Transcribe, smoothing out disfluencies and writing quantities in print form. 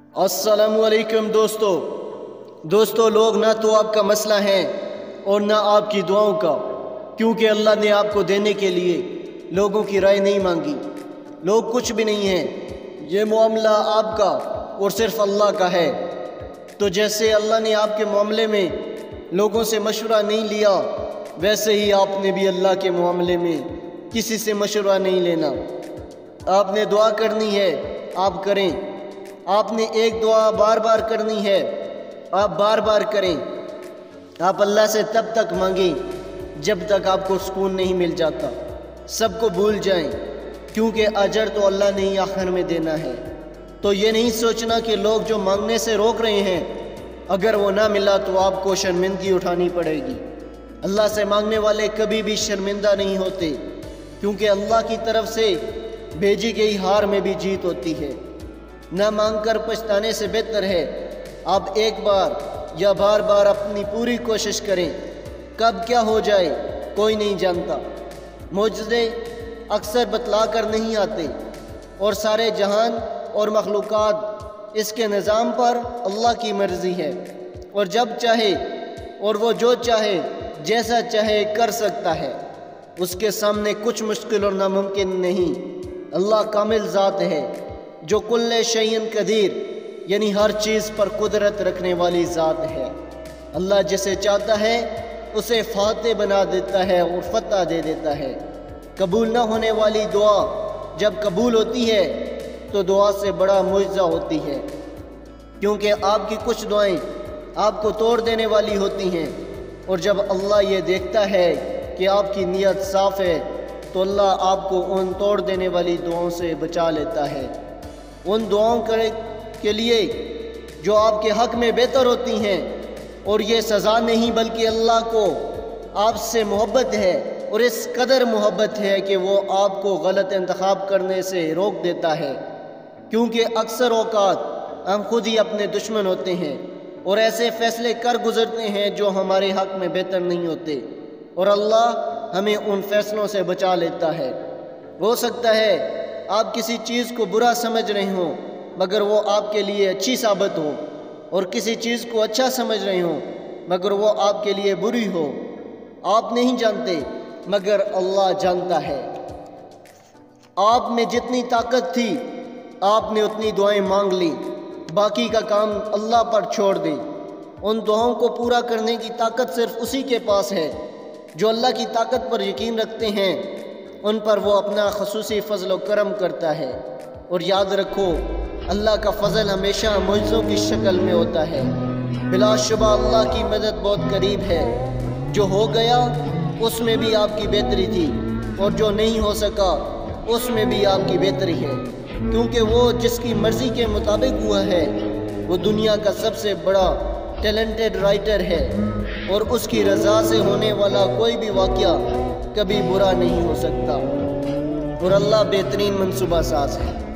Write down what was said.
अस्सलामुअलैकुम दोस्तों, लोग ना तो आपका मसला है और ना आपकी दुआओं का, क्योंकि अल्लाह ने आपको देने के लिए लोगों की राय नहीं मांगी। लोग कुछ भी नहीं हैं, ये मामला आपका और सिर्फ अल्लाह का है। तो जैसे अल्लाह ने आपके मामले में लोगों से मशवरा नहीं लिया, वैसे ही आपने भी अल्लाह के मामले में किसी से मशवरा नहीं लेना। आपने दुआ करनी है, आप करें। आपने एक दुआ बार बार करनी है, आप बार बार करें। आप अल्लाह से तब तक मांगें जब तक आपको सुकून नहीं मिल जाता। सबको भूल जाएं, क्योंकि अजर तो अल्लाह ने ही आखिर में देना है। तो ये नहीं सोचना कि लोग जो मांगने से रोक रहे हैं, अगर वो ना मिला तो आपको शर्मिंदगी उठानी पड़ेगी। अल्लाह से मांगने वाले कभी भी शर्मिंदा नहीं होते, क्योंकि अल्लाह की तरफ से भेजी गई हार में भी जीत होती है। ना मांग कर पछताने से बेहतर है आप एक बार या बार बार अपनी पूरी कोशिश करें। कब क्या हो जाए कोई नहीं जानता। मौजज़े अक्सर बतला कर नहीं आते, और सारे जहान और मखलूक़ात इसके निज़ाम पर अल्लाह की मर्ज़ी है, और जब चाहे और वो जो चाहे जैसा चाहे कर सकता है। उसके सामने कुछ मुश्किल और नामुमकिन नहीं। अल्लाह कामिल ज़ात है जो कुल्ले शैइन कदीर, यानी हर चीज़ पर कुदरत रखने वाली ज़ात है। अल्लाह जिसे चाहता है उसे फातह बना देता है और फतह दे देता है। कबूल ना होने वाली दुआ जब कबूल होती है तो दुआ से बड़ा मुआवजा होती है, क्योंकि आपकी कुछ दुआएं आपको तोड़ देने वाली होती हैं। और जब अल्लाह ये देखता है कि आपकी नीयत साफ़ है, तो अल्लाह आपको उन तोड़ देने वाली दुआओं से बचा लेता है। उन दुआओं के लिए जो आपके हक़ में बेहतर होती हैं, और ये सज़ा नहीं बल्कि अल्लाह को आपसे मोहब्बत है, और इस कदर मोहब्बत है कि वो आपको गलत इंतखाब करने से रोक देता है। क्योंकि अक्सर औक़ात हम खुद ही अपने दुश्मन होते हैं और ऐसे फ़ैसले कर गुज़रते हैं जो हमारे हक़ में बेहतर नहीं होते, और अल्लाह हमें उन फ़ैसलों से बचा लेता है। हो सकता है आप किसी चीज़ को बुरा समझ रहे हों मगर वो आपके लिए अच्छी साबित हो, और किसी चीज़ को अच्छा समझ रहे हों मगर वो आपके लिए बुरी हो। आप नहीं जानते मगर अल्लाह जानता है। आप में जितनी ताकत थी आपने उतनी दुआएं मांग ली, बाकी का काम अल्लाह पर छोड़ दें। उन दुआओं को पूरा करने की ताकत सिर्फ उसी के पास है। जो अल्लाह की ताकत पर यकीन रखते हैं उन पर वो अपना खसूसी फ़ज़ल व करम करता है। और याद रखो, अल्लाह का फ़ज़ल हमेशा मुआज़ों की शक्ल में होता है। बिलाशुबा अल्लाह की मदद बहुत करीब है। जो हो गया उसमें भी आपकी बेहतरी थी, और जो नहीं हो सका उसमें भी आपकी बेहतरी है, क्योंकि वो जिसकी मर्ज़ी के मुताबिक हुआ है वो दुनिया का सबसे बड़ा टैलेंटेड राइटर है, और उसकी रज़ा से होने वाला कोई भी वाक़या कभी बुरा नहीं हो सकता। और अल्लाह बेहतरीन मंसूबा साज़ है।